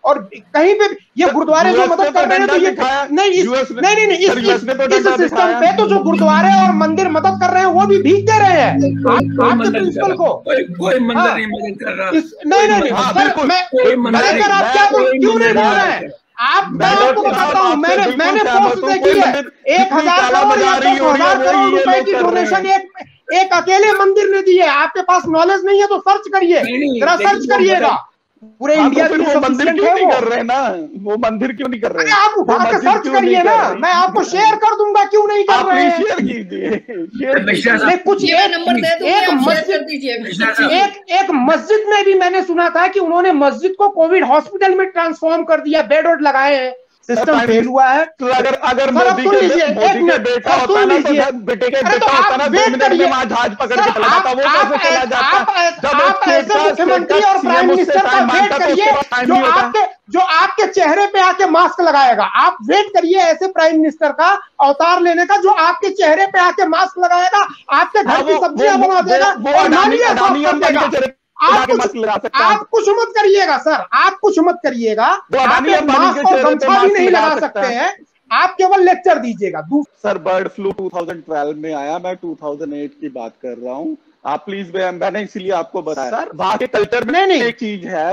और कहीं पे ये गुरुद्वारे जो मदद कर रहे हैं तो ये नहीं इस सिस्टम पे तो जो गुरुद्वारे और मंदिर मदद कर रहे हैं वो भी भीख दे रहे हैं आपके प्रिंसिपल को। कोई मंदिर नहीं मदद कर रहा। नहीं सर आप क्या क्यों नहीं बोल रहे हैं आप? मैं आपको बताता हूँ, मैंने पोस्ट देखी है 1000 करोड़ या 10,000 करोड़ रुपए की डोनेशन एक अकेले मंदिर ने दी है। आपके पास नॉलेज नहीं है तो सर्च करिए, जरा सर्च करिएगा। पूरे इंडिया के लिए मंदिर क्यों नहीं कर रहे ना, वो मंदिर क्यों नहीं कर रहे? आप उठा के सर्च करिए ना, मैं आपको शेयर कर दूंगा क्यों नहीं कर रहे हैं। शेयर कीजिए कुछ एक मस्जिद में भी मैंने सुना था कि उन्होंने मस्जिद को कोविड हॉस्पिटल में ट्रांसफॉर्म कर दिया, बेड वोड लगाए हैं, सिस्टम फेल हुआ है। अगर मोदी के बेटा होता ना तो बेटे के बेटा होता ना 2 मिनट में वहां जहाज पकड़ के चला जाता, वो कैसे चला जाता? आप ऐसे मुख्यमंत्री और प्राइम मिनिस्टर का वेट करिए जो आपके चेहरे पे आके मास्क लगाएगा। आप वेट करिए ऐसे प्राइम मिनिस्टर का अवतार लेने का जो आपके चेहरे पे आके मास्क लगाएगा, आपके घर की सब्जियां बना देगा और नालियां साफ कर देगा। आप कुछ मत करिएगा सर, आप कुछ मत करिएगा। आप मास्क और गमछा भी नहीं लगा सकते हैं, आप केवल लेक्चर दीजिएगा। सर बर्ड फ्लू 2012 में आया, मैं 2008 की बात कर रहा हूँ। आप प्लीज, मैंने इसीलिए आपको बताया सर, वहां के कल्चर में नहीं एक चीज है।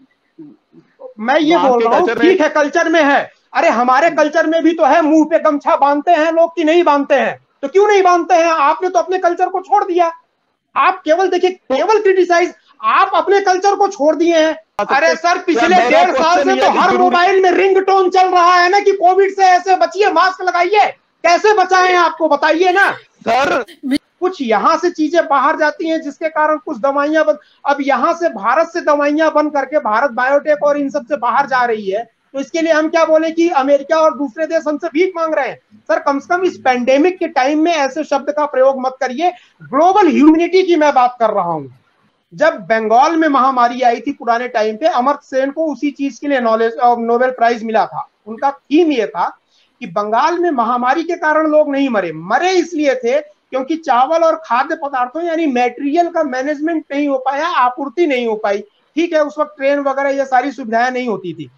मैं ये बोल रहा हूँ ठीक है कल्चर में है, अरे हमारे कल्चर में भी तो है, मुंह पे गमछा बांधते हैं लोग कि नहीं बांधते हैं? तो क्यों नहीं बांधते हैं? आपने तो अपने कल्चर को छोड़ दिया। आप केवल देखिए, केवल क्रिटिसाइज, आप अपने कल्चर को छोड़ दिए हैं। अरे सर पिछले 1.5 साल से तो हर मोबाइल में रिंगटोन चल रहा है ना कि कोविड से ऐसे बचिए, मास्क लगाइए। कैसे बचाएं आपको बताइए ना सर। कुछ यहाँ से चीजें बाहर जाती हैं जिसके कारण कुछ दवाइयां अब यहाँ से भारत से दवाइयां बन करके भारत बायोटेक और इन सब से बाहर जा रही है, तो इसके लिए हम क्या बोले कि अमेरिका और दूसरे देश हमसे भीख मांग रहे हैं। सर कम से कम इस पेंडेमिक के टाइम में ऐसे शब्द का प्रयोग मत करिए। ग्लोबल ह्यूमैनिटी की मैं बात कर रहा हूं। जब बंगाल में महामारी आई थी पुराने टाइम पे, अमर्त्य सेन को उसी चीज के लिए नोबेल प्राइज मिला था। उनका थीम ये था कि बंगाल में महामारी के कारण लोग नहीं मरे इसलिए थे क्योंकि चावल और खाद्य पदार्थों यानी मटेरियल का मैनेजमेंट नहीं हो पाया, आपूर्ति नहीं हो पाई। ठीक है, उस वक्त ट्रेन वगैरह ये सारी सुविधाएं नहीं होती थी।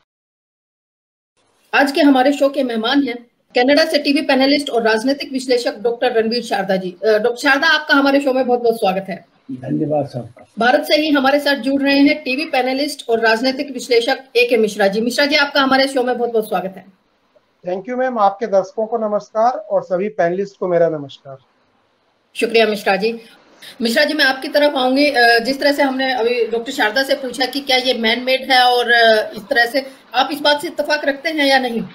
आज के हमारे शो के मेहमान हैं कनाडा से टीवी पैनलिस्ट और राजनीतिक विश्लेषक डॉक्टर रणवीर शारदा जी। डॉक्टर शारदा, आपका हमारे शो में बहुत बहुत स्वागत है। धन्यवाद साहब। भारत से ही हमारे साथ जुड़ रहे हैं टीवी पैनलिस्ट और राजनीतिक विश्लेषक AK मिश्रा जी। मिश्रा जी, आपका हमारे शो में बहुत बहुत स्वागत है। Thank you ma'am. आपके दर्शकों को नमस्कार और सभी पैनलिस्ट को मेरा नमस्कार। शुक्रिया मिश्रा जी। मिश्रा जी, मैं आपकी तरफ आऊंगी। जिस तरह से हमने अभी डॉक्टर शारदा से पूछा कि क्या ये मैन मेड है और इस तरह से आप इस बात से इत्तेफाक रखते हैं या नहीं?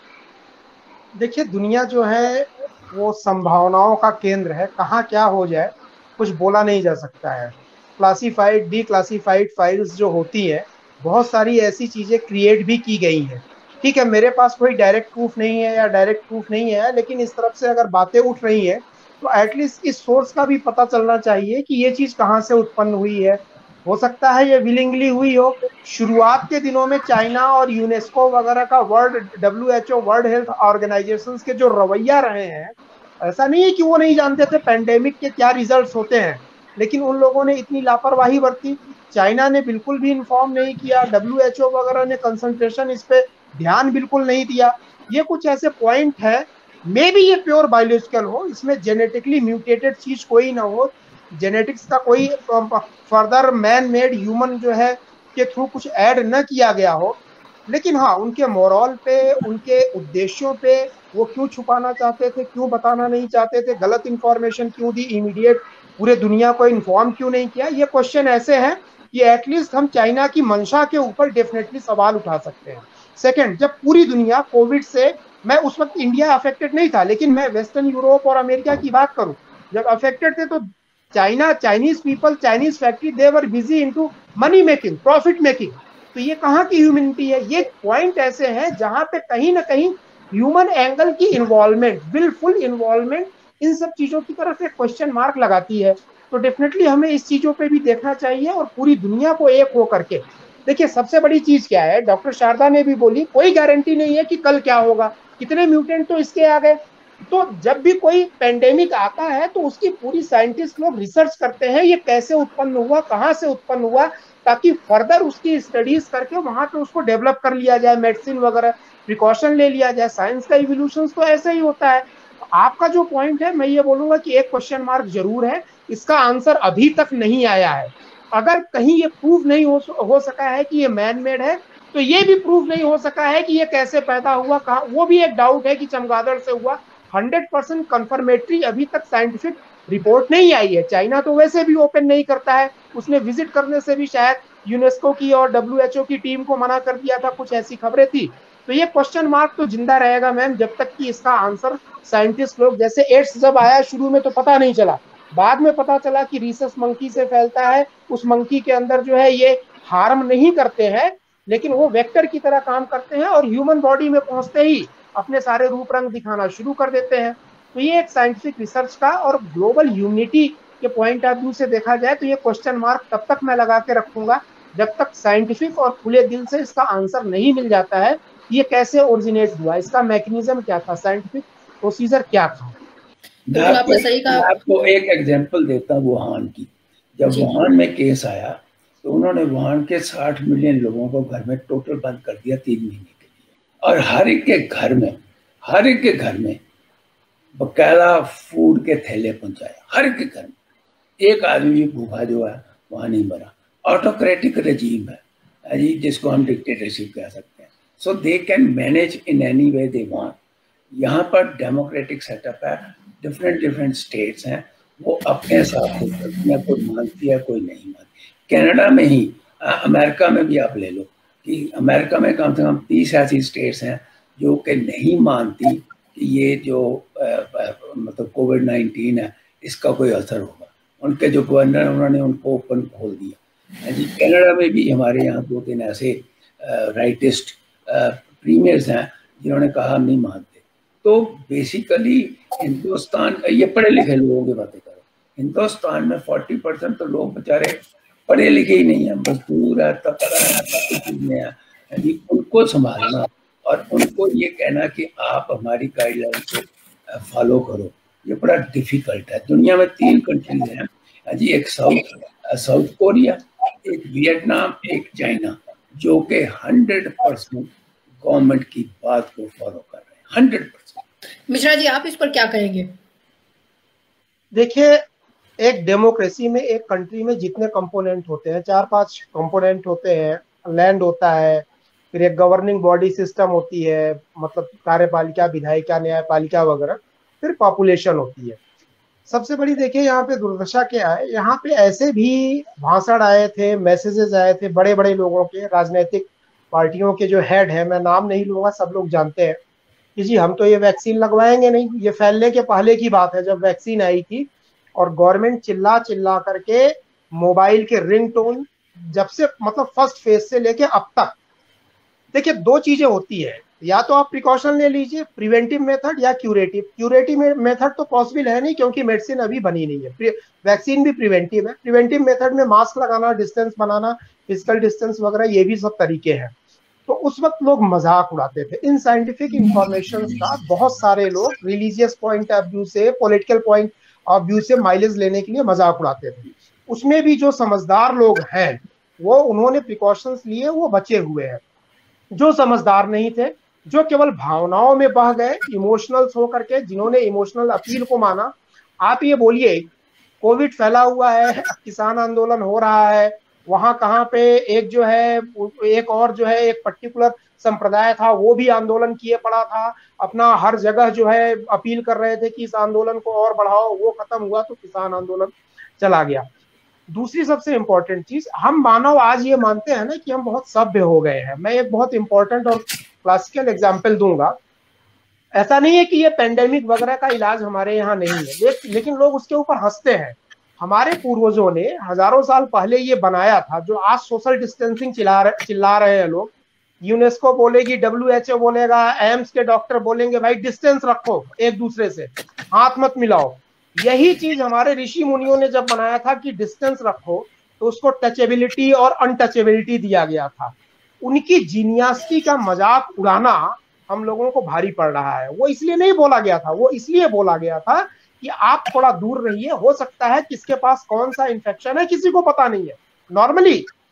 देखिए, दुनिया जो है वो संभावनाओं का केंद्र है, कहाँ क्या हो जाए कुछ बोला नहीं जा सकता है। क्लासिफाइड डिक्लासिफाइड फाइल्स जो होती है, बहुत सारी ऐसी चीजें क्रिएट भी की गई हैं। ठीक है, मेरे पास कोई डायरेक्ट प्रूफ नहीं है या डायरेक्ट प्रूफ नहीं है, लेकिन इस तरफ से अगर बातें उठ रही हैं तो एटलीस्ट इस सोर्स का भी पता चलना चाहिए कि ये चीज कहाँ से उत्पन्न हुई है। हो सकता है ये विलिंगली हुई हो। शुरुआत के दिनों में चाइना और यूनेस्को वगैरह का WHO वर्ल्ड हेल्थ ऑर्गेनाइजेशंस के जो रवैया रहे हैं, ऐसा नहीं है कि वो नहीं जानते थे पैंडेमिक के क्या रिजल्ट्स होते हैं, लेकिन उन लोगों ने इतनी लापरवाही बरती। चाइना ने बिल्कुल भी इन्फॉर्म नहीं किया, WHO वगैरह ने कंसंट्रेशन इस पे ध्यान बिल्कुल नहीं दिया। ये कुछ ऐसे पॉइंट है, मे बी ये प्योर बायोलॉजिकल हो, इसमें जेनेटिकली म्यूटेटेड चीज कोई ना हो, जेनेटिक्स का कोई फर्दर मैन मेड ह्यूमन जो है के थ्रू कुछ ऐड न किया गया हो। लेकिन हाँ, उनके मोरल पे, उनके उद्देश्यों पे, वो क्यों छुपाना चाहते थे, क्यों बताना नहीं चाहते थे, गलत इंफॉर्मेशन क्यों दी, इमीडिएट पूरे दुनिया को इन्फॉर्म क्यों नहीं किया, ये क्वेश्चन ऐसे हैं कि एटलीस्ट हम चाइना की मंशा के ऊपर डेफिनेटली सवाल उठा सकते हैं। सेकंड, जब पूरी दुनिया कोविड से, मैं उस वक्त इंडिया अफेक्टेड नहीं था, लेकिन मैं वेस्टर्न यूरोप और अमेरिका की बात करूं, जब अफेक्टेड थे तो Chinese people, Chinese factory, they were busy into money making, profit making. तो ये कहाँ की ह्यूमैनिटी है? ये पॉइंट ऐसे हैं जहां पे कहीं ना कहीं ह्यूमन एंगल की इन्वॉल्वमेंट, विलफुल इन्वॉल्वमेंट इन सब चीजों की तरफ एक क्वेश्चन मार्क लगाती है। तो डेफिनेटली हमें इस चीजों पे भी देखना चाहिए और पूरी दुनिया को एक हो करके। देखिए, सबसे बड़ी चीज क्या है, डॉक्टर शारदा ने भी बोली, कोई गारंटी नहीं है कि कल क्या होगा, कितने म्यूटेंट तो इसके आ गए। तो जब भी कोई पेंडेमिक आता है तो उसकी पूरी साइंटिस्ट लोग रिसर्च करते हैं, ये कैसे उत्पन्न हुआ, कहाँ से उत्पन्न हुआ, ताकि फर्दर उसकी स्टडीज करके वहां पे उसको डेवलप कर लिया जाए, मेडिसिन वगैरह प्रिकॉशन ले लिया जाए। साइंस का इवोल्यूशन तो ऐसा ही होता है। आपका जो पॉइंट है, मैं ये बोलूंगा कि एक क्वेश्चन मार्क जरूर है, इसका आंसर अभी तक नहीं आया है। अगर कहीं ये प्रूव नहीं हो सका है कि ये मैन मेड है, तो ये भी प्रूव नहीं हो सका है कि ये कैसे पैदा हुआ, कहा, वो भी एक डाउट है कि चमगादड़ से हुआ। 100% कंफर्मेटरी अभी तक साइंटिफिक रिपोर्ट नहीं आई है। चाइना तो वैसे भी ओपन नहीं करता है, उसने विजिट करने से भी शायद यूनेस्को की और WHO की टीम को मना कर दिया था, कुछ ऐसी खबरें थी। तो ये क्वेश्चन मार्क तो जिंदा रहेगा मैम, जब तक कि इसका आंसर साइंटिस्ट लोग, जैसे एड्स जब आया शुरू में तो पता नहीं चला, बाद में पता चला कि रीसस मंकी से फैलता है, उस मंकी के अंदर जो है ये हार्म नहीं करते हैं, लेकिन वो वेक्टर की तरह काम करते हैं और ह्यूमन बॉडी में पहुंचते ही अपने सारे रूप रंग दिखाना शुरू कर देते हैं। तो ये एक साइंटिफिक रिसर्च का और ग्लोबल यूनिटी के पॉइंट ऑफ व्यू से देखा जाए तो ये क्वेश्चन मार्क तब तक मैं लगा के रखूंगा जब तक साइंटिफिक और खुले दिल से इसका आंसर नहीं मिल जाता है। ये कैसे ओरिजिनेट हुआ, इसका मैकेनिज्म क्या था, साइंटिफिक प्रोसीजर क्या था। आपने सही कहा। आपको एक एग्जांपल देता हूँ वुहान की। जब वुहान में केस आया तो उन्होंने वुहान के 60 मिलियन लोगों को घर में टोटल बंद कर दिया 3 महीने के लिए, और हर एक के घर में बकायदा फूड के थैले पहुंचाए, हर एक के घर में। एक आदमी भी भूखा जो है वहां नहीं मरा। ऑटोक्रेटिक रजीम है जी, जिसको हम डिक्टेटरशिप कह सकते हैं। So they can manage in any way they want. यहाँ पर डेमोक्रेटिक सेटअप है, डिफरेंट स्टेट्स हैं, वो अपने हिसाब से करती हैं, कोई मानती है कोई नहीं मानती। कनाडा में ही, अमेरिका में भी आप ले लो कि अमेरिका में कम से कम 30 ऐसी स्टेट्स हैं जो कि नहीं मानती कि ये जो मतलब कोविड-19 है इसका कोई असर होगा। उनके जो गवर्नर उन्होंने उनको ओपन खोल दिया जी। कनाडा में भी हमारे यहाँ 2-3 ऐसे राइटिस्ट प्रीमियर्स हैं जिन्होंने कहा हम नहीं मानते। तो बेसिकली हिंदुस्तान, ये पढ़े लिखे लोगों की बातें करो, हिंदुस्तान में 40% तो लोग बेचारे पढ़े लिखे ही नहीं है, मजदूर है, तबका है, उनको संभालना और उनको ये कहना कि आप हमारी गाइडलाइन को फॉलो करो, ये बड़ा डिफिकल्ट है। दुनिया में 3 कंट्रीज हैं जी, एक साउथ कोरिया, एक वियतनाम, एक चाइना, जो कि 100% गवर्नमेंट की बात को फॉलो कर रहे हैं, 100%। मिश्रा जी, आप इस पर क्या कहेंगे? देखिए, एक डेमोक्रेसी में, एक कंट्री में जितने कंपोनेंट होते हैं, 4-5 कंपोनेंट होते हैं। लैंड होता है, फिर एक गवर्निंग बॉडी सिस्टम होती है, मतलब कार्यपालिका, विधायिका, न्यायपालिका वगैरह, फिर पॉपुलेशन होती है। सबसे बड़ी देखिए यहाँ पे दुर्दशा क्या है, यहाँ पे ऐसे भी भाषण आए थे, मैसेजेस आए थे बड़े बड़े लोगों के, राजनीतिक पार्टियों के जो हेड है, मैं नाम नहीं लूंगा, सब लोग जानते हैं कि जी हम तो ये वैक्सीन लगवाएंगे नहीं। ये फैलने के पहले की बात है, जब वैक्सीन आई थी और गवर्नमेंट चिल्ला चिल्ला करके मोबाइल के रिंगटोन, जब से मतलब फर्स्ट फेज से लेके अब तक, देखिए 2 चीजें होती है, या तो आप प्रिकॉशन ले लीजिए, प्रिवेंटिव मेथड या क्यूरेटिव। क्यूरेटिव मेथड तो पॉसिबल है नहीं क्योंकि मेडिसिन अभी बनी नहीं है। वैक्सीन भी प्रिवेंटिव है। प्रिवेंटिव मेथड में मास्क लगाना, डिस्टेंस बनाना, फिजिकल डिस्टेंस वगैरह, ये भी सब तरीके हैं। तो उस वक्त लोग मजाक उड़ाते थे इन साइंटिफिक इंफॉर्मेशन का। बहुत सारे लोग रिलीजियस पॉइंट ऑफ व्यू से, पॉलिटिकल पॉइंट ऑफ व्यू से माइलेज लेने के लिए मजाक उड़ाते थे। उसमें भी जो समझदार लोग हैं वो, उन्होंने प्रिकॉशंस लिए, वो बचे हुए हैं। जो समझदार नहीं थे, जो केवल भावनाओं में बह गए, इमोशनल्स होकर के, जिन्होंने इमोशनल अपील को माना। आप ये बोलिए, कोविड फैला हुआ है, किसान आंदोलन हो रहा है, वहां कहाँ पे एक जो है, एक और जो है, एक पर्टिकुलर संप्रदाय था, वो भी आंदोलन किए पड़ा था, अपना हर जगह जो है अपील कर रहे थे कि इस आंदोलन को और बढ़ाओ। वो खत्म हुआ तो किसान आंदोलन चला गया। दूसरी सबसे इंपॉर्टेंट चीज, हम मानव आज ये मानते हैं ना कि हम बहुत सभ्य हो गए हैं। मैं एक बहुत इंपॉर्टेंट और क्लासिकल एग्जाम्पल दूंगा। ऐसा नहीं है कि ये पेंडेमिक वगैरह का इलाज हमारे यहाँ नहीं है, लेकिन लोग उसके ऊपर हंसते हैं। हमारे पूर्वजों ने हजारों साल पहले ये बनाया था, जो आज सोशल डिस्टेंसिंग चिल्ला रहे हैं लोग। यूनेस्को बोलेगी, WHO बोलेगा, एम्स के डॉक्टर बोलेंगे भाई डिस्टेंस रखो, एक दूसरे से हाथ मत मिलाओ। यही चीज हमारे ऋषि मुनियों ने जब बनाया था कि डिस्टेंस रखो, तो उसको टचेबिलिटी और अनटचेबिलिटी दिया गया था। उनकी जीनियसिटी का मजाक उड़ाना हम लोगों को भारी पड़ रहा है। वो इसलिए नहीं बोला गया था, वो इसलिए बोला गया था कि आप थोड़ा दूर रहिए, हो सकता है किसके पास कौन सा इन्फेक्शन है किसी को पता नहीं है। नॉर्मली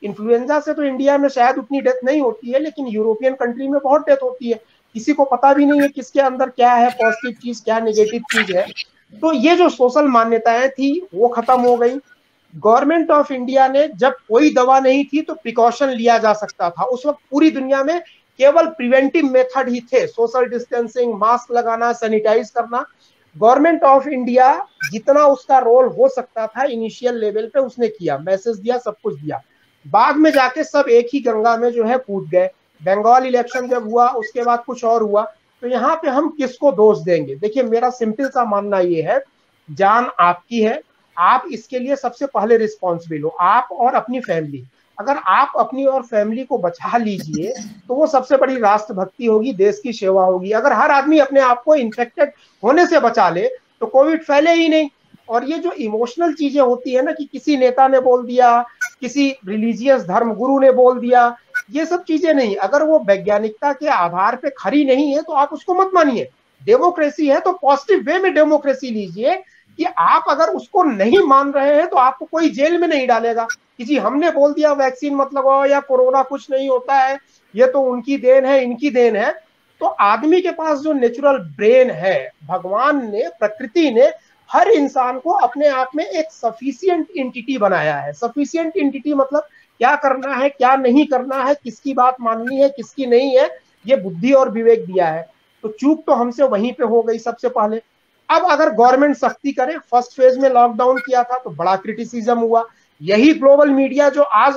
इन्फ्लुएंजा से तो इंडिया में शायद उतनी डेथ नहीं होती है, लेकिन यूरोपियन कंट्री में बहुत डेथ होती है। किसी को पता भी नहीं है किसके अंदर क्या है पॉजिटिव चीज, क्या नेगेटिव चीज है। तो ये जो सोशल मान्यताएं थी वो खत्म हो गई। गवर्नमेंट ऑफ इंडिया ने, जब कोई दवा नहीं थी तो प्रिकॉशन लिया जा सकता था। उस वक्त पूरी दुनिया में केवल प्रिवेंटिव मेथड ही थे, सोशल डिस्टेंसिंग, मास्क लगाना, सैनिटाइज करना। गवर्नमेंट ऑफ इंडिया जितना उसका रोल हो सकता था इनिशियल लेवल पे उसने किया, मैसेज दिया, सब कुछ दिया। बाद में जाके सब एक ही गंगा में जो है कूद गए। बंगाल इलेक्शन जब हुआ उसके बाद कुछ और हुआ, तो यहाँ पे हम किसको दोष देंगे? देखिए मेरा सिंपल सा मानना ये है, जान आपकी है, आप इसके लिए सबसे पहले रिस्पॉन्सिबल हो, आप और अपनी फैमिली। अगर आप अपनी और फैमिली को बचा लीजिए तो वो सबसे बड़ी राष्ट्रभक्ति होगी, देश की सेवा होगी। अगर हर आदमी अपने आप को इन्फेक्टेड होने से बचा ले तो कोविड फैले ही नहीं। और ये जो इमोशनल चीजें होती है ना, कि किसी नेता ने बोल दिया, किसी रिलीजियस धर्म गुरु ने बोल दिया, ये सब चीजें नहीं, अगर वो वैज्ञानिकता के आधार पे खरी नहीं है तो आप उसको मत मानिए। डेमोक्रेसी है तो पॉजिटिव वे में डेमोक्रेसी लीजिए, कि आप अगर उसको नहीं मान रहे हैं तो आपको कोई जेल में नहीं डालेगा कि जी हमने बोल दिया वैक्सीन मत लगाओ या कोरोना कुछ नहीं होता है, ये तो उनकी देन है, इनकी देन है। तो आदमी के पास जो नेचुरल ब्रेन है, भगवान ने, प्रकृति ने हर इंसान को अपने आप में एक सफिशिएंट एंटिटी बनाया है। सफिशिएंट एंटिटी मतलब क्या करना है, क्या नहीं करना है, किसकी बात माननी है, किसकी नहीं है, ये बुद्धि और विवेक दिया है। तो चूक तो हमसे वहीं पे हो गई सबसे पहले। अब अगर गवर्नमेंट सख्ती करे, फर्स्ट फेज में लॉकडाउन किया था तो बड़ा क्रिटिसिज्म हुआ। यही ग्लोबल मीडिया जो आज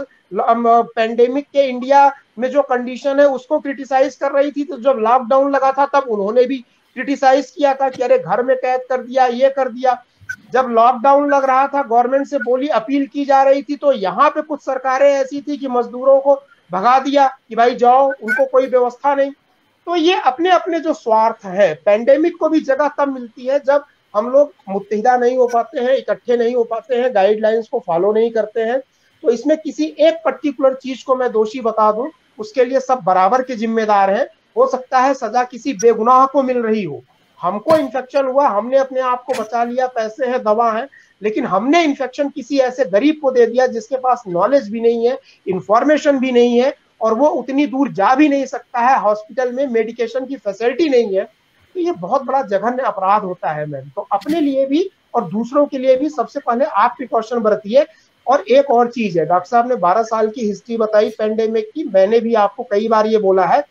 पेंडेमिक के इंडिया में जो कंडीशन है उसको क्रिटिसाइज कर रही थी, तो जब लॉकडाउन लगा था तब उन्होंने भी क्रिटिसाइज किया था कि अरे घर में कैद कर दिया, ये कर दिया। जब लॉकडाउन लग रहा था, गवर्नमेंट से बोली अपील की जा रही थी, तो यहाँ पे कुछ सरकारें ऐसी थी कि मजदूरों को भगा दिया कि भाई जाओ, उनको कोई व्यवस्था नहीं। तो ये अपने अपने जो स्वार्थ है, पेंडेमिक को भी जगह तब मिलती है जब हम लोग मुत्तहिदा नहीं हो पाते हैं, इकट्ठे नहीं हो पाते हैं, गाइडलाइंस को फॉलो नहीं करते हैं। तो इसमें किसी एक पर्टिकुलर चीज को मैं दोषी बता दूं, उसके लिए सब बराबर के जिम्मेदार हैं। हो सकता है सजा किसी बेगुनाह को मिल रही हो, हमको इन्फेक्शन हुआ, हमने अपने आप को बचा लिया, पैसे हैं, दवा है, लेकिन हमने इन्फेक्शन किसी ऐसे गरीब को दे दिया जिसके पास नॉलेज भी नहीं है, इंफॉर्मेशन भी नहीं है, और वो उतनी दूर जा भी नहीं सकता है, हॉस्पिटल में मेडिकेशन की फैसिलिटी नहीं है। तो ये बहुत बड़ा जघन्य अपराध होता है मैम। तो अपने लिए भी और दूसरों के लिए भी सबसे पहले आप प्रिकॉशन बरतिए। और एक और चीज है, डॉक्टर साहब ने 12 साल की हिस्ट्री बताई पेंडेमिक की, मैंने भी आपको कई बार ये बोला है,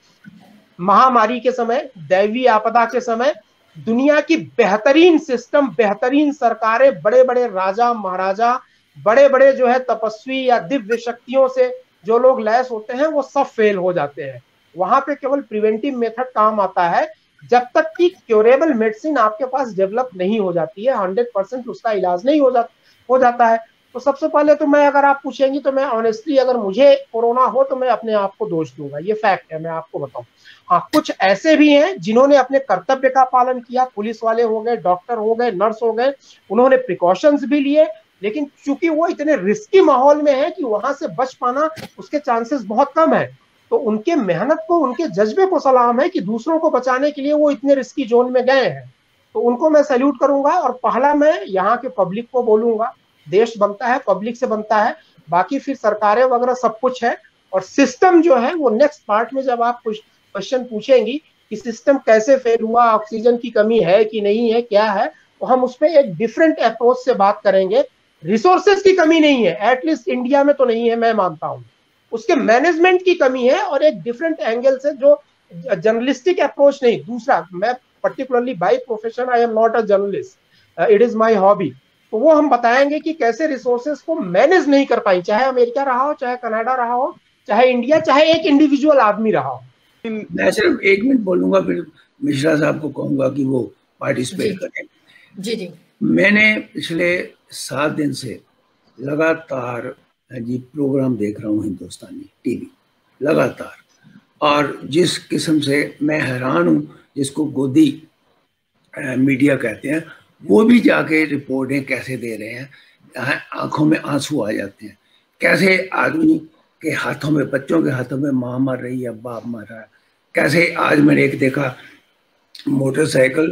महामारी के समय, दैवीय आपदा के समय दुनिया की बेहतरीन सिस्टम, बेहतरीन सरकारें, बड़े बड़े राजा महाराजा, बड़े बड़े जो है तपस्वी या दिव्य शक्तियों से जो लोग लैस होते हैं वो सब फेल हो जाते हैं। वहां पे केवल प्रिवेंटिव मेथड काम आता है, जब तक कि क्योरेबल मेडिसिन आपके पास डेवलप नहीं हो जाती है, 100% उसका इलाज नहीं हो जाता है। तो सबसे पहले तो मैं, अगर आप पूछेंगी तो मैं ऑनेस्टली, अगर मुझे कोरोना हो तो मैं अपने आप को दोष दूंगा, ये फैक्ट है, मैं आपको बताऊं। हाँ, कुछ ऐसे भी हैं जिन्होंने अपने कर्तव्य का पालन किया, पुलिस वाले हो गए, डॉक्टर हो गए, नर्स हो गए, उन्होंने प्रिकॉशंस भी लिए, लेकिन चूंकि वो इतने रिस्की माहौल में है कि वहां से बच पाना उसके चांसेस बहुत कम है। तो उनके मेहनत को, उनके जज्बे को सलाम है कि दूसरों को बचाने के लिए वो इतने रिस्की जोन में गए हैं। तो उनको मैं सैल्यूट करूंगा। और पहला मैं यहाँ के पब्लिक को बोलूंगा, देश बनता है पब्लिक से बनता है, बाकी फिर सरकारें वगैरह सब कुछ है। और सिस्टम जो है वो नेक्स्ट पार्ट में जब आप कुछ क्वेश्चन पूछेंगी कि सिस्टम कैसे फेल हुआ, ऑक्सीजन की कमी है कि नहीं है, क्या है, तो हम उस पर एक डिफरेंट अप्रोच से बात करेंगे। रिसोर्सेज की कमी नहीं है, एटलीस्ट इंडिया में तो नहीं है, मैं मानता हूं, उसके मैनेजमेंट की कमी है, और एक डिफरेंट एंगल से, जो जर्नलिस्टिक अप्रोच नहीं। दूसरा, मैं particularly by profession I am not a journalist, it is my hobby, तो वो हम बताएंगे कि कैसे रिसोर्सेज को मैनेज नहीं कर पाई, चाहे अमेरिका रहा हो, चाहे कनाडा रहा हो, चाहे इंडिया, चाहे एक इंडिविजुअल आदमी रहा हो। मैं सिर्फ 1 मिनट बोलूंगा, फिर मिश्रा साहब को कहूंगा कि वो पार्टिसिपेट करें। जी जी। मैंने पिछले 7 दिन से लगातार जी प्रोग्राम देख रहा हूँ, हिंदुस्तानी टीवी लगातार, और जिस किस्म से मैं हैरान हूँ, जिसको गोदी मीडिया कहते हैं, वो भी जाके रिपोर्टें कैसे दे रहे हैं, आंखों में आंसू आ जाते हैं। कैसे आदमी के हाथों में, बच्चों के हाथों में माँ मर रही है, बाप मर रहा है। कैसे आज मैंने एक देखा, मोटरसाइकिल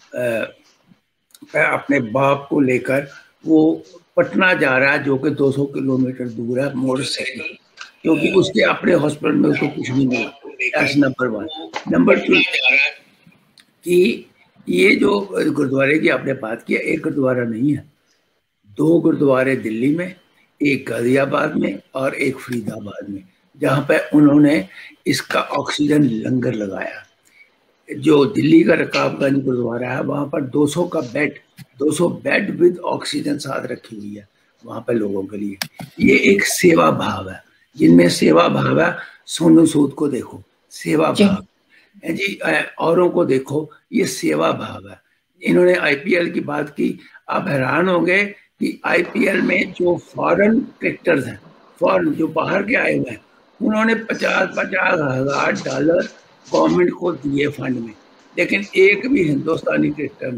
अपने बाप को लेकर वो पटना जा रहा है, जो कि 200 किलोमीटर दूर है, मोटरसाइकिल, क्योंकि उसके अपने हॉस्पिटल में उसको कुछ नहीं मिला। That's number 1। नंबर 2 कि ये जो गुरुद्वारे की आपने बात की, एक गुरुद्वारा नहीं है, 2 गुरुद्वारे दिल्ली में, एक गाजियाबाद में और एक फरीदाबाद में, जहाँ पे उन्होंने इसका ऑक्सीजन लंगर लगाया। जो दिल्ली का रकाबगंज गुरुद्वारा है वहाँ पर 200 बेड विद ऑक्सीजन साथ रखी हुई है वहाँ पे लोगों के लिए। ये एक सेवा भाव है, जिनमें सेवा भाव है। सोनू सूद को देखो, सेवा भाव है जी, औरों को देखो, ये सेवा भाव है। इन्होंने आईपीएल की बात की, आप हैरान होंगे कि आईपीएल में जो फॉरेन क्रिकेटर्स हैं, फॉरेन जो बाहर के आए हुए हैं, उन्होंने 50,000 डॉलर गवर्नमेंट को दिए फंड में, लेकिन एक भी हिंदुस्तानी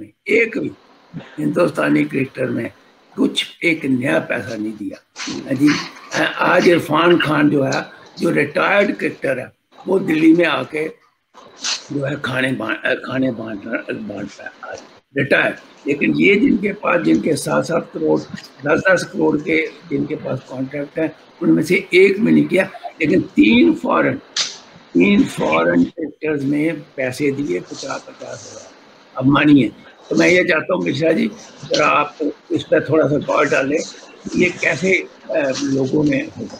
क्रिकेटर ने कुछ एक नया पैसा नहीं दिया जी। आज इरफान खान जो है, जो रिटायर्ड क्रिकेटर है, वो दिल्ली में आके जो है खाने बांट रहा है आज, रिटायर्ड। लेकिन ये जिनके पास, जिनके 7-7 करोड़ 10-10 करोड़ के जिनके पास कॉन्ट्रैक्ट है, उनमें से एक में नहीं किया, लेकिन 3 फॉरेन क्रिकेटर्स ने पैसे दिए 50,000 हजार। अब मानिए, तो मैं ये चाहता हूँ मिश्रा जी, जरा आप इस पर थोड़ा सा गौर डालें, ये कैसे लोगों में होगा।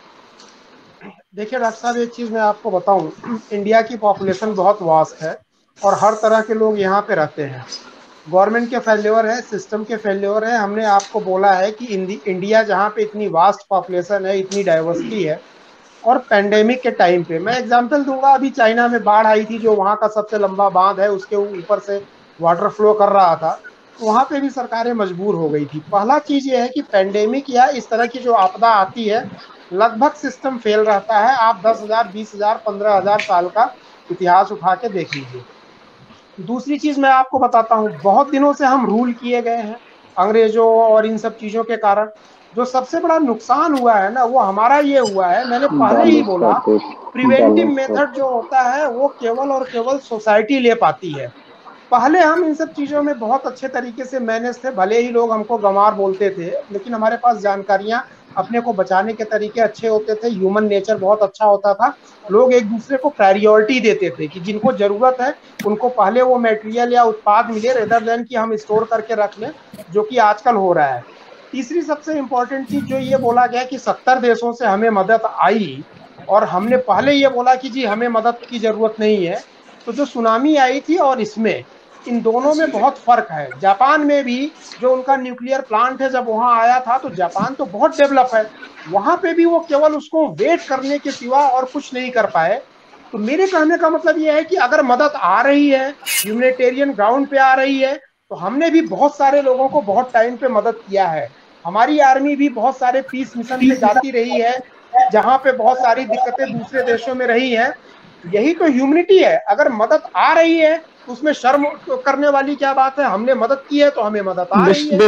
देखिए डॉक्टर साहब, एक चीज़ मैं आपको बताऊं, इंडिया की पॉपुलेशन बहुत वास्ट है और हर तरह के लोग यहाँ पे रहते हैं। गवर्नमेंट के फेल्योर है, सिस्टम के फेल्योर है। हमने आपको बोला है कि इंडिया जहाँ पे इतनी वास्ट पॉपुलेशन है, इतनी डाइवर्सिटी है, और पेंडेमिक के टाइम पे मैं एग्जांपल दूंगा, अभी चाइना में बाढ़ आई थी, जो वहाँ का सबसे लंबा बांध है, उसके ऊपर से वाटर फ्लो कर रहा था, वहाँ पे भी सरकारें मजबूर हो गई थी। पहला चीज़ ये है कि पेंडेमिक या इस तरह की जो आपदा आती है, लगभग सिस्टम फेल रहता है। आप 10,000, 20,000, 15,000 साल का इतिहास उठा के देख लीजिए। दूसरी चीज़ मैं आपको बताता हूँ, बहुत दिनों से हम रूल किए गए हैं अंग्रेजों और इन सब चीज़ों के कारण। जो सबसे बड़ा नुकसान हुआ है ना, वो हमारा ये हुआ है, मैंने पहले ही बोला, प्रिवेंटिव मेथड जो होता है वो केवल और केवल सोसाइटी ले पाती है। पहले हम इन सब चीज़ों में बहुत अच्छे तरीके से मैनेज थे, भले ही लोग हमको गंवार बोलते थे, लेकिन हमारे पास जानकारियाँ, अपने को बचाने के तरीके अच्छे होते थे, ह्यूमन नेचर बहुत अच्छा होता था। लोग एक दूसरे को प्रायोरिटी देते थे कि जिनको ज़रूरत है उनको पहले वो मटेरियल या उत्पाद मिले, रेदर देन कि हम स्टोर करके रख लें, जो कि आजकल हो रहा है। तीसरी सबसे इम्पोर्टेंट चीज़ जो ये बोला गया कि 70 देशों से हमें मदद आई, और हमने पहले ये बोला कि जी हमें मदद की ज़रूरत नहीं है। तो जो सुनामी आई थी और इसमें, इन दोनों में बहुत फर्क है। जापान में भी जो उनका न्यूक्लियर प्लांट है, जब वहाँ आया था तो जापान तो बहुत डेवलप है, वहाँ पे भी वो केवल उसको वेट करने के सिवा और कुछ नहीं कर पाए। तो मेरे कहने का मतलब ये है कि अगर मदद आ रही है, ह्यूमैनिटेरियन ग्राउंड पे आ रही है, तो हमने भी बहुत सारे लोगों को बहुत टाइम पे मदद किया है। हमारी आर्मी भी बहुत सारे पीस मिशन पे जाती रही है, जहाँ पे बहुत सारी दिक्कतें दूसरे देशों में रही हैं। यही तो ह्यूमनिटी है। अगर मदद आ रही है उसमें शर्म करने वाली क्या बात है? हमने मदद की है तो हमें मदद आ रही है।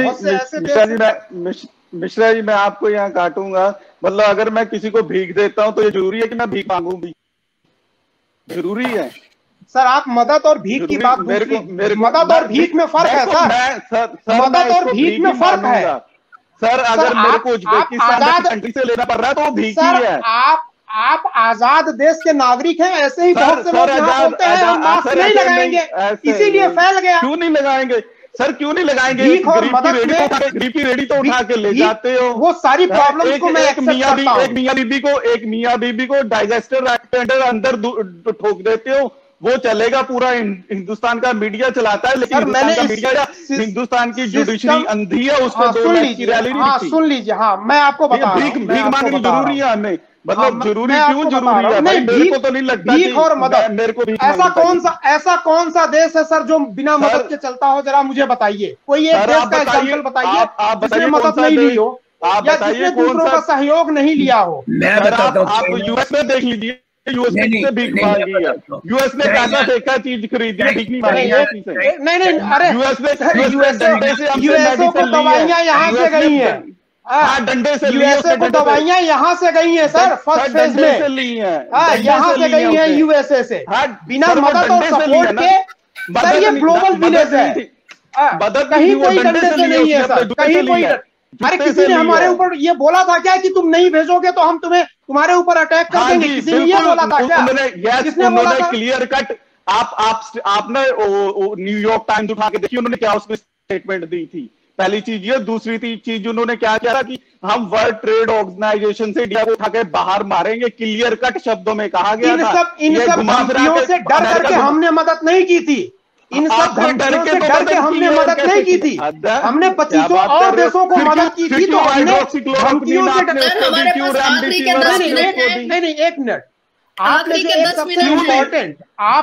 मिश्रा जी, मैं आपको यहाँ काटूंगा। मतलब अगर मैं किसी को भीख देता हूँ तो ये जरूरी है कि मैं भीख मांगू भी? जरूरी है सर? आप मदद और भीख की बात, मदद और भीख में फर्क है सर। मदद और भीख में फर्क है सर। अगर मेरे को उज्बेकिस्तान कंट्री से लेना पड़ रहा है तो वो भीख ही है। आप आजाद देश के नागरिक हैं, ऐसे ही बहुत से लोग यहाँ बोलते हैं हम मास्क नहीं लगाएंगे, इसीलिए फैल गया। क्यों नहीं लगाएंगे सर? क्यों नहीं लगाएंगे? गरीब की रेडी तो उठा के ले जाते हो। वो सारी प्रॉब्लम को मैं एक मियाँ बीबी को डाइजेस्टर अंदर ठोक देते हो, वो चलेगा। पूरा हिंदुस्तान का मीडिया चलाता है, लेकिन हिंदुस्तान की जुडिशरी अंधी है, उसको सुन लीजिए। हाँ, मैं आपको बता रहा हूँ, भीख मांगनी जरूरी है हमें। मतलब जरूरी क्यों जरूरी है? मेरे को तो नहीं लगता भीख और मदद। मेरे को ऐसा कौन सा देश है सर जो बिना मदद के चलता हो? जरा मुझे बताइए, कोई एक देश का एग्जांपल बताइए जिसने मदद नहीं ली हो, या जिसने दूसरों का सहयोग नहीं लिया हो। आप यूएस में देख लीजिए, यूएस से भीख मांगी है। यूएस ने पैसा फेंका, चीज खरीदी, भीख नहीं मांगी है। नहीं, अरे यूएसए को दवाइयाँ यहाँ से गई है, डंडे से यूएसए को दवाइयाँ यहाँ से गई हैं सर, फर्स्ट फेज में ली है, यहाँ से गई हैं यूएसए से, बिना मदद और सपोर्ट के। सर ये ग्लोबल विलेज है, कहीं कोई डंडे से नहीं है सर, कहीं कोई अरे किसी ने हमारे ऊपर ये बोला था क्या कि तुम नहीं भेजोगे तो हम तुम्हारे ऊपर अटैक कर देंगे? किसी ने ये बोला था क्या? किसने बोला था? क्लियर कट आपने न्यूयॉर्क टाइम्स उठा के देखिए, उन्होंने क्या उसमें स्टेटमेंट दी थी। पहली चीज ये, दूसरी चीज उन्होंने क्या किया था कि हम वर्ल्ड ट्रेड ऑर्गेनाइजेशन से इंडिया को उठा के बाहर मारेंगे, क्लियर कट शब्दों में कहा गया था। इन सब धमकियों से डर करके हमने मदद नहीं की थी। इन सब धमकियों से डर के हमने मदद नहीं की थी। हमने 25 और देशों को मदद की थी। तो हमने धमकियों से नहीं, एक मिनट, आपने जो एक सबसे इम्पोर्टेंट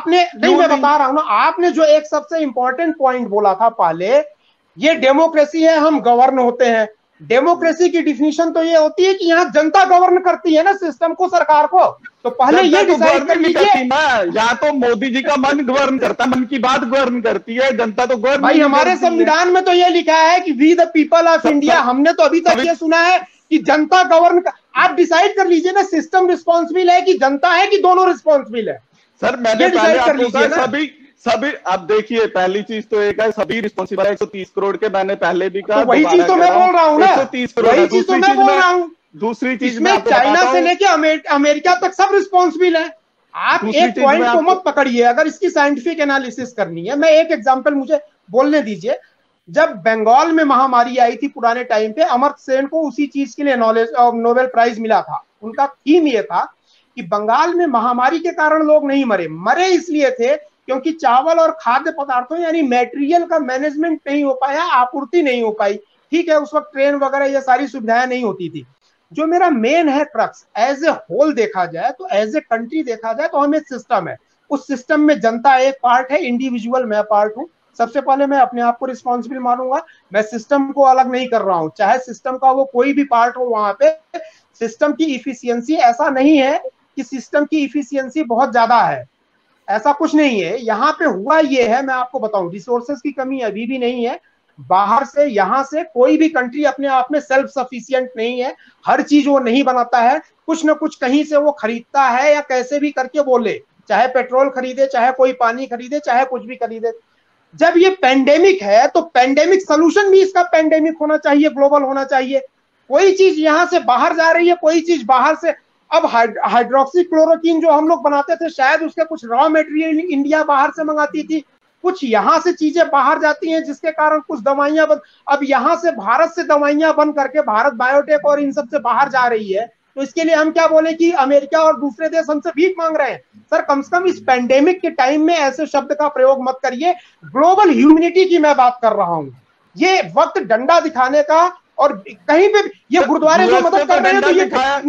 मैं बता रहा हूं ना, आपने जो एक सबसे इम्पोर्टेंट पॉइंट बोला था पहले, ये डेमोक्रेसी है, हम गवर्न होते हैं। डेमोक्रेसी की डिफिनीशन तो ये होती है कि यहाँ जनता गवर्न करती है ना सिस्टम को, सरकार को। तो पहले ये डिसाइड कर लीजिए ना, या तो मोदी जी का मन गवर्न करता है, मन की बात गवर्न करती है, जनता तो गवर्न। भाई हमारे संविधान में तो ये लिखा है कि we the people of India. हमने तो अभी तक ये सुना है कि जनता गवर्न। आप डिसाइड कर लीजिए ना, सिस्टम रिस्पॉन्सिबल है कि जनता है कि दोनों रिस्पॉन्सिबल है? सर मैंने डिसाइड कर लीजिए ना। सभी अब देखिए, पहली चीज तो एक है, सभी रिस्पॉन्सिबल है। 130 करोड़ के मैंने पहले भी कहा, तो वही चीज तो मैं बोल रहा हूँ ना, 130 करोड़। वही चीज तो मैं बोल रहा हूँ। दूसरी चीज में चाइना से लेके अमेरिका तक सब रिस्पॉन्सिबल है। आप एक पॉइंट को मत पकड़िए, अगर इसकी साइंटिफिक एनालिसिस करनी है। मैं एक एग्जांपल मुझे बोलने दीजिए। जब बंगाल में महामारी आई थी पुराने टाइम पे, अमर्त्य सेन को उसी चीज के लिए नोबेल प्राइज मिला था। उनका थीम ये था कि बंगाल में महामारी के कारण लोग नहीं मरे इसलिए थे क्योंकि चावल और खाद्य पदार्थों यानी मटेरियल का मैनेजमेंट नहीं हो पाया, आपूर्ति नहीं हो पाई। ठीक है, उस वक्त ट्रेन वगैरह ये सारी सुविधाएं नहीं होती थी। जो मेरा मेन है क्रक्स, एज ए होल देखा जाए तो, एज ए कंट्री देखा जाए तो हम एक सिस्टम है। उस सिस्टम में जनता एक पार्ट है, इंडिविजुअल मैं पार्ट हूँ। सबसे पहले मैं अपने आप को रिस्पॉन्सिबल मानूंगा, मैं सिस्टम को अलग नहीं कर रहा हूँ। चाहे सिस्टम का वो कोई भी पार्ट हो, वहां पे सिस्टम की इफिशियंसी ऐसा नहीं है कि सिस्टम की इफिशियंसी बहुत ज्यादा है, ऐसा कुछ नहीं है। यहाँ पे हुआ ये है, मैं आपको बताऊं, रिसोर्सेज की कमी अभी भी नहीं है। बाहर से, यहाँ से कोई भी कंट्री अपने आप में सेल्फ सफिशिएंट नहीं है। हर चीज वो नहीं बनाता है, कुछ ना कुछ कहीं से वो खरीदता है, या कैसे भी करके बोले, चाहे पेट्रोल खरीदे, चाहे कोई पानी खरीदे, चाहे कुछ भी खरीदे। जब ये पेंडेमिक है तो पेंडेमिक सोल्यूशन भी इसका पेंडेमिक होना चाहिए, ग्लोबल होना चाहिए। कोई चीज यहाँ से बाहर जा रही है, कोई चीज बाहर से। अब हाइड्रोक्सी क्लोरोक्विन जो हम लोग बनाते थे, शायद उसके कुछ रॉ मटेरियल इंडिया बाहर से मंगाती थी, कुछ यहाँ से चीजें बाहर जाती हैं जिसके कारण कुछ दवाइयां अब यहाँ से भारत से दवाइयां बन करके भारत बायोटेक और इन सब से बाहर जा रही है। तो इसके लिए हम क्या बोले कि अमेरिका और दूसरे देश हमसे भीख मांग रहे हैं? सर कम से कम इस पेंडेमिक के टाइम में ऐसे शब्द का प्रयोग मत करिए। ग्लोबल ह्यूमैनिटी की मैं बात कर रहा हूँ। ये वक्त डंडा दिखाने का, और कहीं पे ये गुरुद्वारे जो मदद कर रहे हैं तो ये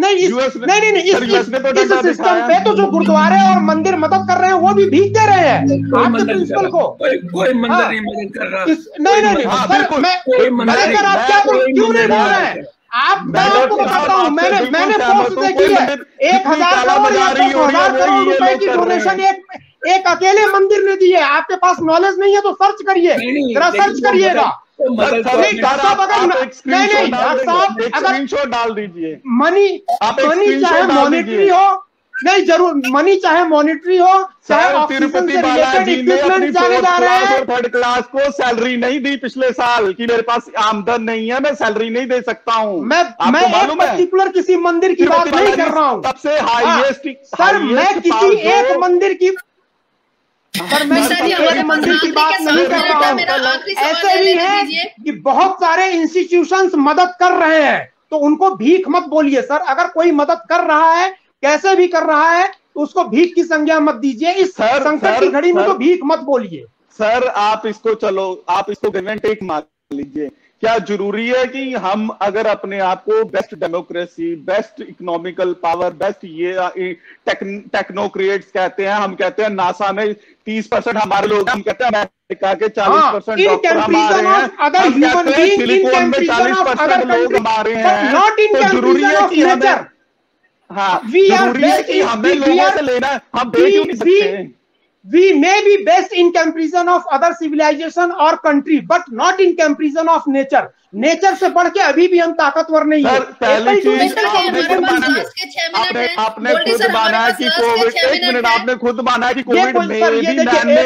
नहीं इस सिस्टम पे तो जो गुरुद्वारे और मंदिर मदद कर रहे हैं वो भी भीख दे रहे हैं आपके प्रिंसिपल को। कोई मंदिर नहीं मदद कर रहा। नहीं सर, आप क्या क्यों नहीं बोल रहे हैं? मैं आपको बताता हूँ, मैंने पोस्ट देखी है, 1000 करोड़ या 10,000 करोड़ रुपए की डोनेशन एक अकेले मंदिर ने दी है। आपके पास नॉलेज नहीं है तो सर्च करिए, जरा सर्च करिएगा। स्क्रीनशॉट डाल दीजिए। मनी चाहे मॉनिटरी हो, नहीं जरूर, मनी चाहे मॉनिटरी हो, चाहे तिरुपति बालाजी ने अपनी थर्ड क्लास को सैलरी नहीं दी पिछले साल कि मेरे पास आमदन नहीं है, मैं सैलरी नहीं दे सकता हूँ। मैं एक पर्टिकुलर किसी मंदिर की बात नहीं कर रहा हूँ। सबसे हाईएस्ट सर, मैं किसी एक मंदिर की मंदिर की बात नहीं कर रहा हूँ। ऐसे भी है कि बहुत सारे इंस्टीट्यूशंस मदद कर रहे हैं, तो उनको भीख मत बोलिए सर। अगर कोई मदद कर रहा है, कैसे भी कर रहा है, तो उसको भीख की संज्ञा मत दीजिए। इस संकट की घड़ी में तो भीख मत बोलिए सर। आप इसको गिव एंड टेक मान लीजिए। क्या जरूरी है कि हम अगर अपने आप को best democracy, best economical power, best ये टेक्नोक्रेट्स कहते हैं, हम कहते हैं नासा में 30% हमारे लोग, हम कहते हैं अमेरिका के 40% डॉक्टर हमारे हैं, हम कहते हैं सिलिकॉन में 40% लोग हमारे हैं। तो जरूरी है कि हमें जरूरी है कि हमें लोगों से लेना, हम दे क्यों नहीं सकते? We may be best in comparison of other civilization or country, but not in comparison of nature. Nature से बढ़ के अभी भी हम ताकतवर नहीं है। पहली चीज आपने खुद माना है कि कोविड, एक मिनट, आपने खुद माना है कि कोविड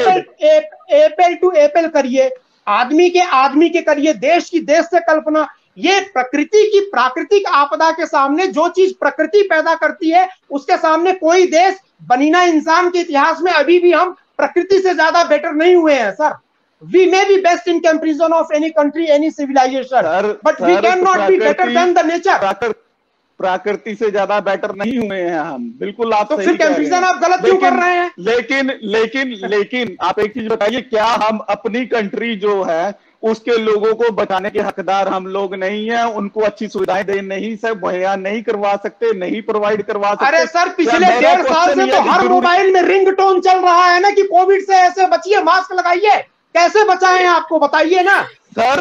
एपल टू एपल करिए, आदमी के करिए, देश की देश से कल्पना। ये प्रकृति की प्राकृतिक आपदा के सामने जो चीज प्रकृति पैदा करती है उसके सामने कोई देश बनीना इंसान के इतिहास में अभी भी हम प्रकृति से ज्यादा बेटर नहीं हुए हैं sir. We may be best in comparison of any country, any civilization, but we cannot be better than the nature. प्रकृति से ज्यादा बेटर नहीं हुए हैं हम, बिल्कुल आप तो फिर कंपैरिजन आप गलत क्यों कर रहे हैं? लेकिन आप एक चीज बताइए, क्या हम अपनी कंट्री जो है उसके लोगों को बचाने के हकदार हम लोग नहीं है? उनको अच्छी सुविधाएं दे नहीं सब मुहैया नहीं करवा सकते, नहीं प्रोवाइड करवा सकते? अरे सर पिछले 1.5 साल से तो हर मोबाइल में रिंगटोन चल रहा है ना कि कोविड से ऐसे बचिए, मास्क लगाइए। कैसे बचाएं आपको बताइए ना सर।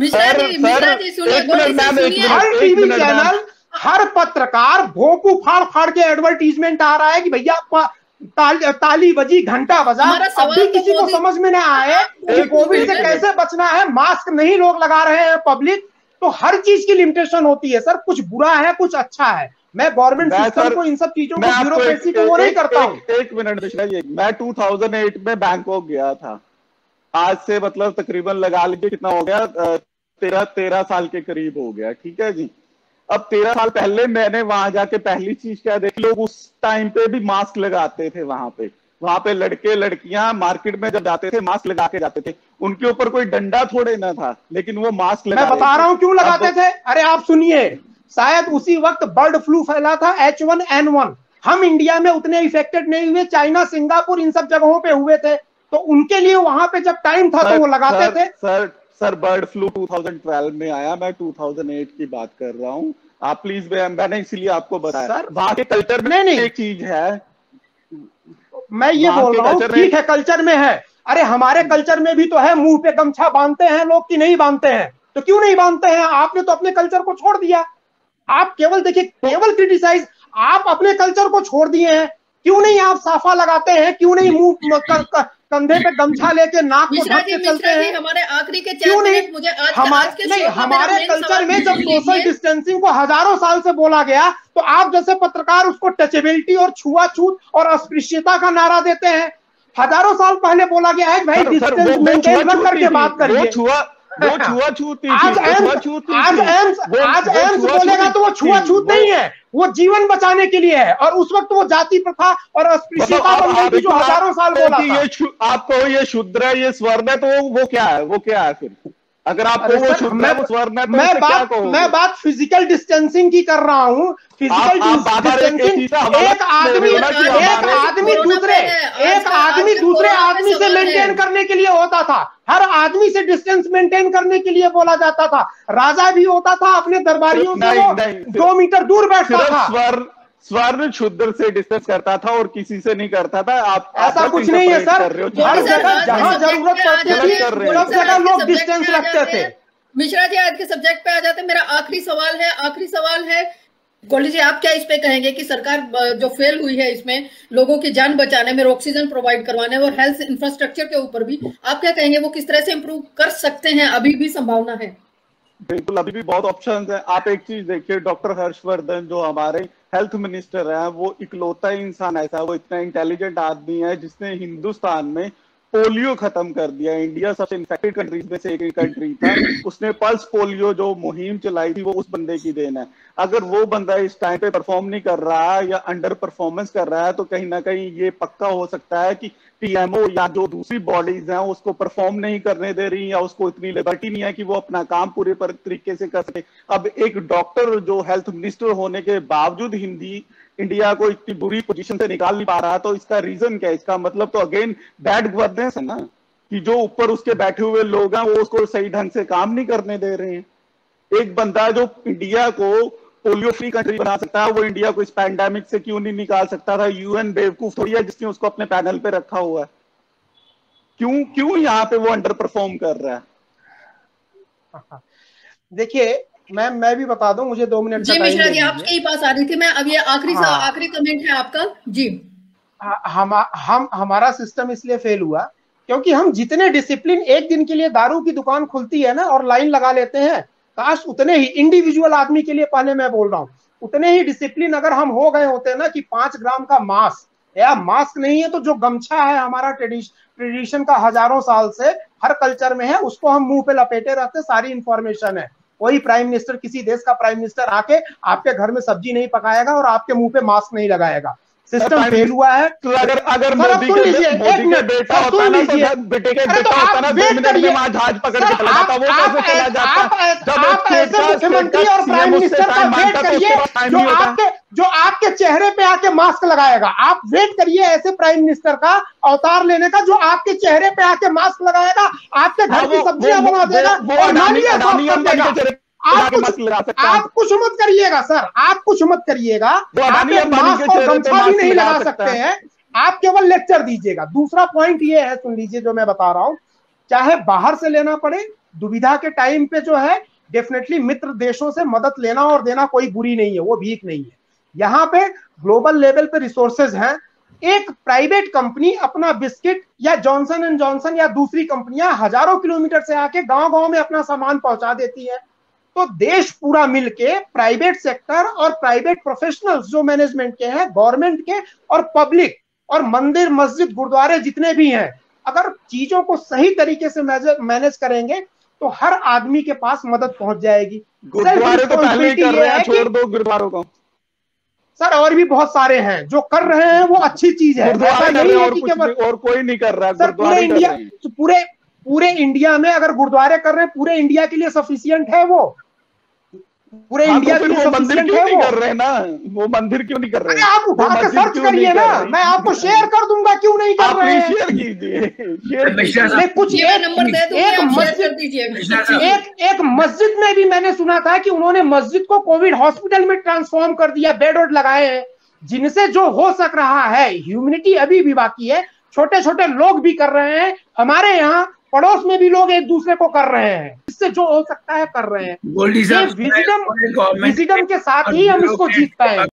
हर टीवी चैनल, हर पत्रकार भोंपू फाड़ फाड़ के एडवर्टीजमेंट आ रहा है कि भैया ताली बजी, घंटा बजा। अब भी किसी को समझ में ना आए कि कोविड से कैसे बचना है। मास्क नहीं लोग लगा रहे हैं पब्लिक। तो हर चीज की लिमिटेशन होती है सर, कुछ बुरा है कुछ अच्छा है। मैं गवर्नमेंट सिस्टम को इन सब चीजों को ब्यूरोक्रेसी को वो नहीं करता हूँ। एक मिनट मिश्रा जी, मैं 2008 में बैंकॉक गया था। आज से मतलब तकरीबन लगा लीजिए कितना हो गया, 13 साल के करीब हो गया, ठीक है जी। अब 13 साल पहले मैंने वहां जाके पहली चीज क्या देखी, लोग उस टाइम पे भी मास्क लगाते थे। वहां पे लड़के लड़कियां मार्केट में जब जाते थे मास्क लगा के जाते थे। उनके ऊपर कोई डंडा थोड़े ना था, लेकिन वो मास्क लगा। मैं बता रहा हूं क्यों लगाते थे। अरे आप सुनिए, शायद उसी वक्त बर्ड फ्लू फैला था H1N1। हम इंडिया में उतने इफेक्टेड नहीं हुए, चाइना सिंगापुर इन सब जगहों पे हुए थे। तो उनके लिए वहां पे जब टाइम था तो वो लगाते थे। सर बर्ड फ्लू 2012 में आया, मैं 2008 की बात कर रहा हूँ। आप प्लीज, मैंने इसीलिए आपको बताया सर वहां के कल्चर में नहीं एक चीज है। मैं ये बोल रहा हूँ ठीक है कल्चर में है। अरे हमारे कल्चर में भी तो है, मुंह पे गमछा बांधते हैं लोग कि नहीं बांधते हैं? तो क्यों नहीं बांधते हैं? आपने तो अपने कल्चर को छोड़ दिया। आप केवल देखिए, केवल क्रिटिसाइज, आप अपने कल्चर को छोड़ दिए हैं। क्यों नहीं आप साफा लगाते हैं? क्यों नहीं मुंह कंधे पे गमछा लेके नाक को ढक के चलते हैं? हमारे आखिरी के क्यों नहीं? हमारे कल्चर में जब सोशल डिस्टेंसिंग को हजारों साल से बोला गया तो आप जैसे पत्रकार उसको टचेबिलिटी और छुआछूत और अस्पृश्यता का नारा देते हैं। हजारों साल पहले बोला गया है भाई डिस्टेंस मेंटेन रख करके बात करिए। वो छुआछूत आज एम्स बोलेगा तो वो छुआछूत नहीं है, वो जीवन बचाने के लिए है। और उस वक्त वो जाति प्रथा और अस्पृश्यता बन गई थी जो हजारों साल बोला था। आपको ये शुद्र है, ये स्वर्ण है, तो वो क्या है? वो क्या है फिर? अगर आपको वो शुद्र है, वो स्वर्ण है, तो मैं बात फिजिकल डिस्टेंसिंग की कर रहा हूँ। फिजिकल डिस्टेंसिंग एक आदमी दूसरे आदमी से मेंटेन करने के लिए होता था। हर आदमी से डिस्टेंस मेंटेन करने के लिए बोला जाता था। राजा भी होता था अपने दरबारियों से 2 मीटर दूर बैठता था। स्वर्ण शुद्र से डिस्टेंस करता था और किसी से नहीं करता था। आप ऐसा कुछ नहीं है सर। हर जगह जहां जरूरत पड़ती थी सब जगह लोग डिस्टेंस रखते थे। मिश्रा जी आज के सब्जेक्ट पे आ जाते हैं। मेरा आखिरी सवाल है गोल्डी जी, आप क्या इस पे कहेंगे कि सरकार जो फेल हुई है इसमें लोगों की जान बचाने में, ऑक्सीजन प्रोवाइड करवाने और हेल्थ इंफ्रास्ट्रक्चर के ऊपर भी, आप क्या कहेंगे वो किस तरह से इम्प्रूव कर सकते हैं? अभी भी संभावना है? बिल्कुल, अभी भी बहुत ऑप्शंस हैं। आप एक चीज देखिए, डॉक्टर हर्षवर्धन जो हमारे हेल्थ मिनिस्टर है, वो इकलौता इंसान ऐसा, वो इतना इंटेलिजेंट आदमी है जिसने हिंदुस्तान में पोलियो खत्म कर दिया। इंडिया सबसे इन्फेक्टेड कंट्रीज में से एक कंट्री था, उसने पल्स पोलियो जो मुहिम चलाई थी वो उस बंदे की देन है। अगर वो बंदा इस टाइम पे परफॉर्म नहीं कर रहा है या अंडर परफॉर्मेंस कर रहा है तो कहीं ना कहीं ये पक्का हो सकता है कि पीएमओ या जो दूसरी बॉडीज हैं उसको परफॉर्म नहीं करने दे रही या उसको इतनी लिबर्टी नहीं है कि वो अपना काम पूरे तरीके से कर सके। अब एक डॉक्टर जो हेल्थ मिनिस्टर होने के बावजूद इंडिया को इतनी बुरी पोजीशन से निकाल नहीं पा रहा, तो इसका रीजन क्या है? इसका मतलब तो अगेन बैड गवर्नेंस है ना, कि जो ऊपर उसके बैठे हुए लोग हैं वो उसको सही ढंग से काम नहीं करने दे रहे हैं। एक बंदा जो इंडिया को पोलियो फ्री कंट्री बना सकता है, वो इंडिया को इस पैंडेमिक से क्यों नहीं निकाल सकता था? यूएन बेवकूफ थोड़ी है जिसने उसको अपने पैनल पे रखा हुआ है। क्यों यहाँ पे वो अंडर परफॉर्म कर रहा है? देखिए मैं भी बता दूं, मुझे 2 मिनट जी मिश्रा जी आपके ही पास आ रही थी मैं। अब ये आखिरी कमेंट है आपका जी। हमारा सिस्टम इसलिए फेल हुआ क्योंकि हम जितने डिसिप्लिन, एक दिन के लिए दारू की दुकान खुलती है ना और लाइन लगा लेते हैं, काश उतने ही इंडिविजुअल आदमी के लिए, पहले मैं बोल रहा हूँ, उतने ही डिसिप्लिन अगर हम हो गए होते ना कि 5 ग्राम का मास्क, या मास्क नहीं है तो जो गमछा है हमारा ट्रेडिशन का हजारों साल से हर कल्चर में है, उसको हम मुंह पे लपेटे रहते, सारी इंफॉर्मेशन है। कोई प्राइम मिनिस्टर, किसी देश का प्राइम मिनिस्टर आके आपके घर में सब्जी नहीं पकाएगा और आपके मुंह पे मास्क नहीं लगाएगा। सिस्टम फेल हुआ है। अगर मोदी के बेटा होता ना, तो बेटे के बेटा होता ना, 2 मिनट में वहां जहाज पकड़ के चला जाता, वो कैसे चला जाता? आप ऐसे मुख्यमंत्री और प्राइम मिनिस्टर का वेट करिए जो आपके चेहरे पे आके मास्क लगाएगा। आप वेट करिए ऐसे प्राइम मिनिस्टर का अवतार लेने का जो आपके चेहरे पे आके मास्क लगाएगा, आपके घर की सब्जियां बना देगा और मानिए आप कुछ मत करिएगा सर, आप कुछ मत करिएगा। आप मास्क और गमछा भी नहीं लगा सकते हैं, आप केवल लेक्चर दीजिएगा। दूसरा पॉइंट ये है, सुन लीजिए जो मैं बता रहा हूं, चाहे बाहर से लेना पड़े, दुविधा के टाइम पे जो है डेफिनेटली मित्र देशों से मदद लेना और देना कोई बुरी नहीं है, वो भीख नहीं है। यहाँ पे ग्लोबल लेवल पे रिसोर्सेज हैं। एक प्राइवेट कंपनी अपना बिस्किट या जॉनसन एंड जॉनसन या दूसरी कंपनियां हजारों किलोमीटर से आके गांव-गांव में अपना सामान पहुंचा देती है। तो देश पूरा मिलके, प्राइवेट सेक्टर और प्राइवेट प्रोफेशनल्स जो मैनेजमेंट के हैं, गवर्नमेंट के और पब्लिक और मंदिर मस्जिद गुरुद्वारे जितने भी हैं, अगर चीजों को सही तरीके से मैनेज करेंगे तो हर आदमी के पास मदद पहुंच जाएगी। गुरुद्वारे तो पहले ही कर रहे हैं, छोड़ दो गुरुद्वारों को सर, और भी बहुत सारे हैं जो कर रहे हैं, वो अच्छी चीज है। ऐसा नहीं है कि और कोई नहीं कर रहा है। सर पूरे इंडिया में अगर गुरुद्वारे कर रहे हैं, पूरे इंडिया के लिए सफिशिएंट है वो, पूरे इंडिया के लिए सफिशिएंट है वो। कर रहे हैं ना, वो मंदिर क्यों नहीं कर रहे? आप उठा के सर्च करिए ना, मैं आपको शेयर कर दूंगा, क्यों नहीं कर रहे हैं? शेयर कीजिए। मैं कुछ एक मस्जिद में भी मैंने सुना था कि उन्होंने मस्जिद को कोविड हॉस्पिटल में ट्रांसफॉर्म कर दिया, बेड वेड लगाए हैं, जिनसे जो हो सक रहा है। ह्यूमैनिटी अभी भी बाकी है, छोटे छोटे लोग भी कर रहे हैं, हमारे यहाँ पड़ोस में भी लोग एक दूसरे को कर रहे हैं, इससे जो हो सकता है कर रहे हैं। विजिडम के साथ ही हम इसको जीत पाएंगे।